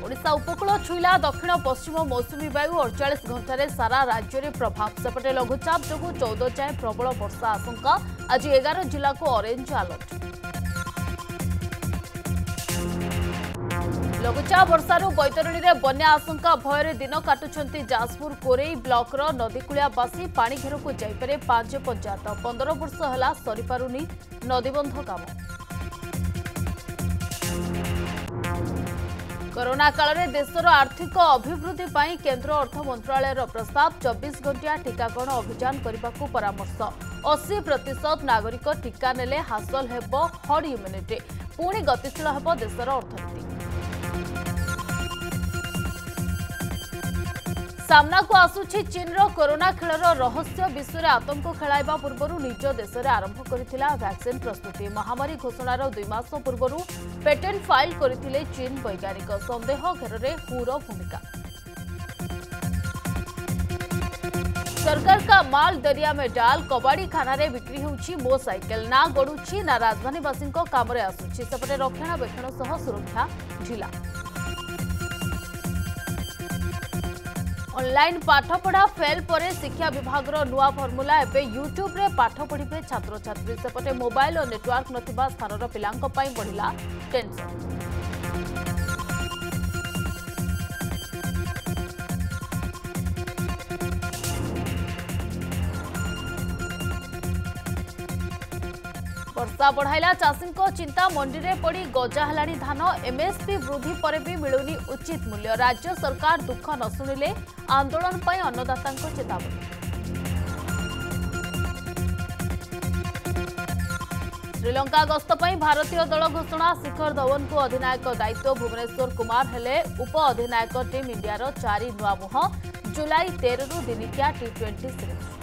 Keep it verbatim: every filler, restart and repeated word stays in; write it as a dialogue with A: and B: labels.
A: ओडिशा उपकूल छुईला दक्षिण पश्चिम मौसुमी वायु अड़चाश घंटे सारा राज्य में प्रभाव सेपटे लघुचाप जो चौदह जाए प्रबल वर्षा आशंका आज एगार जिला को ऑरेंज अलर्ट। लघुचाप वर्षार बैतरणी में बन्या आशंका भयर दिन काटुंट जाजपुर कोरेई ब्लॉकर नदीकूलियावासी पानी घेर को जापे पांच पंचायत पंदर वर्ष है सरी पारुनी नदीबंध काम। कोरोना काल में देशर आर्थिक अभिवृद्धि पर केंद्र अर्थ मंत्रालय प्रस्ताव चौबीस घंटिया टीकाकरण अभियान करने को परामर्श अस्सी प्रतिशत नागरिक टीका नेले हासिल हेब हर्ड इम्यूनिटी पुणी गतिशील हेब देशर अर्थनीति। सामना को आसुछि चीनर कोरोना खेलर रहस्य विश्व में आतंक खेलाइबा पूर्व निज देश में आरंभ करथिला वैक्सीन प्रस्तुति महामारी घोषणार दुई मास पूर्व पेटेंट फाइल करथिले चीन वैज्ञानिक संदेह घेर हुर भूमिका। सरकार का माल दरिया में डाल कबाड़ी खाना रे बिक्री होउछि मो साइकिल ना गड़ुछि ना राजधानीवासी काम आसुछि सेपटे रक्षणाबेक्षण सह सुरक्षा ढिला। ऑनलाइन पाठपढ़ा फेल पर शिक्षा विभाग नुआ फर्मुला एवं यूट्यूब रे पाठ पढ़िबे छात्र छात्री सेपटे मोबाइल और नेटवर्क नथिबा स्थानर पिलांक पई बढ़िला टेंशन। वर्षा बढ़ाइला चाषी चिंता मंडी में पड़ी गजा है धान एमएसपी वृद्धि पर भी मिलुनी उचित मूल्य राज्य सरकार दुख न शुणिले आंदोलन पर अन्नदाता चेतावनी। श्रीलंका गस्त पर भारतीय दल घोषणा शिखर धवन को अधिनायक दायित्व भुवनेश्वर कुमार हेले उप अधिनायक टीम इंडिया चारि नुआ मुह जुलाई तेरह दिनिकिया टी ट्वेंटी सीरीज।